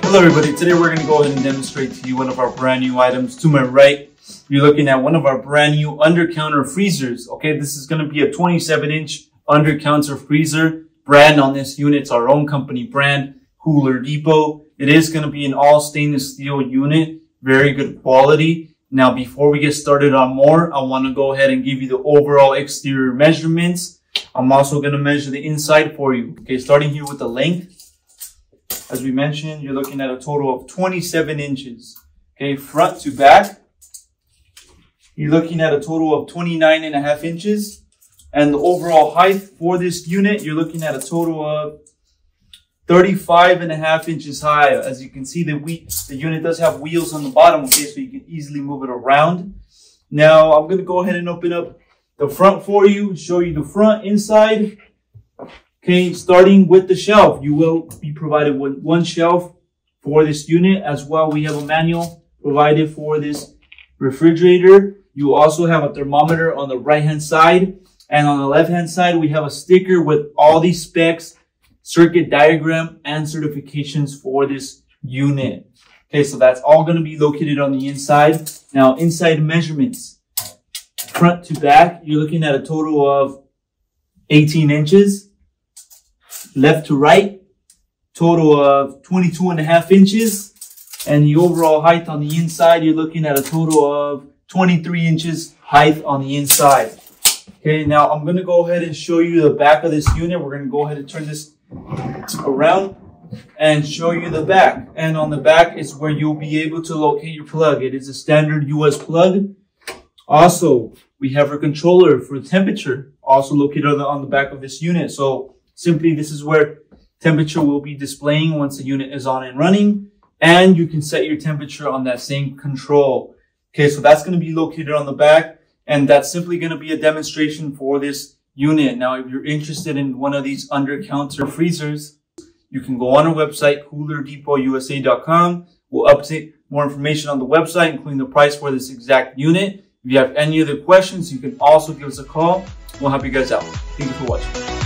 Hello everybody, today we're going to go ahead and demonstrate to you one of our brand new items. To my right, you're looking at one of our brand new under-counter freezers. Okay, this is going to be a 27-inch under-counter freezer. Brand on this unit, it's our own company brand, Cooler Depot. It is going to be an all stainless steel unit, very good quality. Now before we get started on more, I want to go ahead and give you the overall exterior measurements. I'm also going to measure the inside for you. Okay, starting here with the length. As we mentioned, you're looking at a total of 27 inches. Okay, front to back, you're looking at a total of 29.5 inches. And the overall height for this unit, you're looking at a total of 35.5 inches high. As you can see, the unit does have wheels on the bottom, okay, so you can easily move it around. Now, I'm going to go ahead and open up the front for you, show you the front, inside. Okay, starting with the shelf, you will be provided with one shelf for this unit. As well, we have a manual provided for this refrigerator. You also have a thermometer on the right-hand side. And on the left-hand side, we have a sticker with all these specs, circuit diagram, and certifications for this unit. Okay, so that's all going to be located on the inside. Now, inside measurements, front to back, you're looking at a total of 18 inches. Left to right, total of 22.5 inches. And the overall height on the inside, you're looking at a total of 23 inches height on the inside. Okay, now I'm going to go ahead and show you the back of this unit. We're going to go ahead and turn this around and show you the back. And on the back is where you'll be able to locate your plug. It is a standard US plug. Also, we have our controller for temperature, also located on the back of this unit. So simply, this is where temperature will be displaying once the unit is on and running. And you can set your temperature on that same control. Okay, so that's going to be located on the back. And that's simply going to be a demonstration for this unit. Now, if you're interested in one of these under-counter freezers, you can go on our website, CoolerDepotUSA.com. We'll update more information on the website, including the price for this exact unit. If you have any other questions, you can also give us a call. We'll help you guys out. Thank you for watching.